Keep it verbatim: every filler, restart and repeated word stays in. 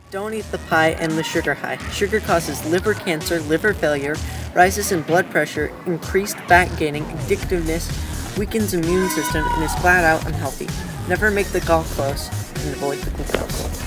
Don't eat the pie and the sugar high. Sugar causes liver cancer, liver failure, rises in blood pressure, increased fat gaining, addictiveness, weakens immune system, and is flat out unhealthy. Never make the goal close and avoid the glucose.